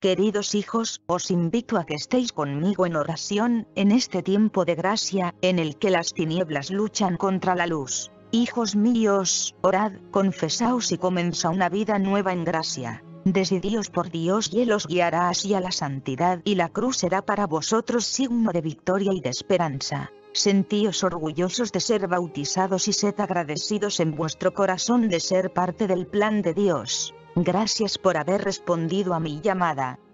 Queridos hijos, os invito a que estéis conmigo en oración, en este tiempo de gracia, en el que las tinieblas luchan contra la luz. Hijos míos, orad, confesaos y comenzá una vida nueva en gracia. Decidíos por Dios y Él os guiará hacia la santidad, y la cruz será para vosotros signo de victoria y de esperanza. Sentíos orgullosos de ser bautizados y sed agradecidos en vuestro corazón de ser parte del plan de Dios. Gracias por haber respondido a mi llamada.